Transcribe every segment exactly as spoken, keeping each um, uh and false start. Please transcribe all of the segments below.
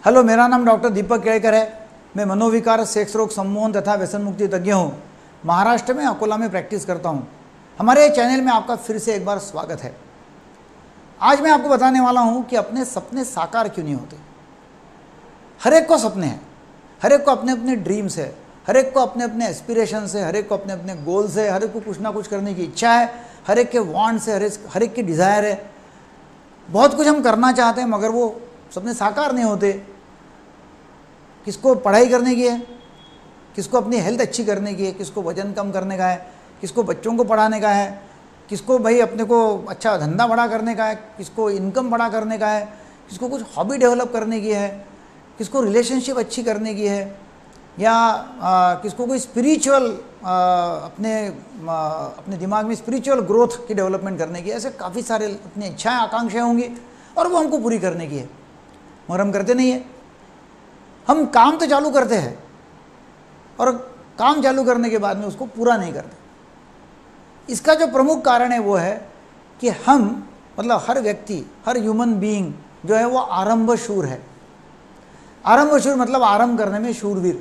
Hello, मेरा नाम doctor दीपक केड़कर है। मैं मनोविकार, सेक्स रोग, सम्मोहन तथा व्यसन मुक्ति तज्ञ हूँ। महाराष्ट्र में अकोला में प्रैक्टिस करता हूँ। हमारे चैनल में आपका फिर से एक बार स्वागत है। आज मैं आपको बताने वाला हूँ कि अपने सपने साकार क्यों नहीं होते। हर एक को सपने हैं, हर एक को अपने अपने ड्रीम्स है, हर एक को अपने अपने एस्पिरेशंस है, हर एक को अपने अपने गोल्स है, हर एक को कुछ ना कुछ करने की इच्छा है, हर एक के वांट्स है, हर एक हर एक की डिज़ायर है। बहुत कुछ हम करना चाहते हैं मगर वो सपने साकार नहीं होते। किसको पढ़ाई करने की है, किसको अपनी हेल्थ अच्छी करने की है, किसको वजन कम करने का है, किसको बच्चों को पढ़ाने का है, किसको भाई अपने को अच्छा धंधा बड़ा करने का है, किसको इनकम बड़ा करने का है, किसको कुछ हॉबी डेवलप करने की है, किसको रिलेशनशिप अच्छी करने की है, या आ, किसको कोई स्पिरिचुअल अपने आ, अपने दिमाग में स्पिरिचुअल ग्रोथ की डेवलपमेंट करने की है। ऐसे काफ़ी सारे अपनी इच्छाएं आकांक्षाएं होंगी और वो हमको पूरी करने की है, मगर हम करते नहीं है। हम काम तो चालू करते हैं और काम चालू करने के बाद में उसको पूरा नहीं करते। इसका जो प्रमुख कारण है वो है कि हम मतलब हर व्यक्ति, हर ह्यूमन बीइंग जो है वो आरंभ शूर है। आरंभ शूर मतलब आरंभ करने में शूरवीर।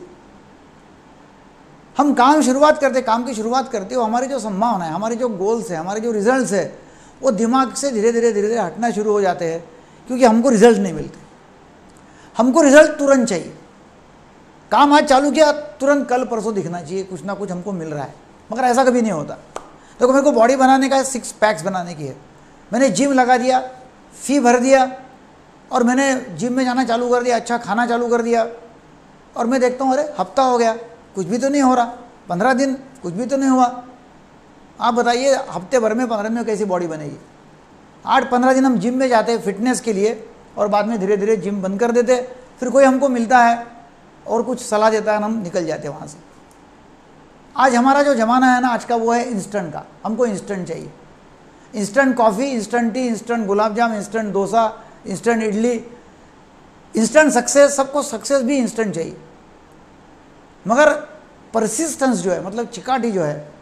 हम काम शुरुआत करते काम की शुरुआत करते हो, हमारी जो संभावना है, हमारे जो गोल्स है, हमारे जो रिजल्ट्स है, वो दिमाग से धीरे धीरे धीरे धीरे हटना शुरू हो जाते हैं, क्योंकि हमको रिजल्ट नहीं मिलते। हमको रिजल्ट तुरंत चाहिए। काम आज चालू किया, तुरंत कल परसों दिखना चाहिए, कुछ ना कुछ हमको मिल रहा है, मगर ऐसा कभी नहीं होता। देखो, मेरे को बॉडी बनाने का है, सिक्स पैक्स बनाने की है। मैंने जिम लगा दिया, फी भर दिया और मैंने जिम में जाना चालू कर दिया, अच्छा खाना चालू कर दिया, और मैं देखता हूँ अरे हफ्ता हो गया, कुछ भी तो नहीं हो रहा, पंद्रह दिन कुछ भी तो नहीं हुआ। आप बताइए हफ्ते भर में, पंद्रह दिन में कैसी बॉडी बनेगी। आठ पंद्रह दिन हम जिम में जाते हैं फिटनेस के लिए और बाद में धीरे धीरे जिम बंद कर देते। फिर कोई हमको मिलता है और कुछ सलाह देता है, हम निकल जाते हैं वहाँ से। आज हमारा जो ज़माना है ना आज का, वो है इंस्टेंट का। हमको इंस्टेंट चाहिए, instant coffee, instant tea, instant gulab jamun, instant dosa, instant idli, instant success. सबको सक्सेस भी इंस्टेंट चाहिए, मगर परसिस्टेंस जो है, मतलब चिकाटी जो है,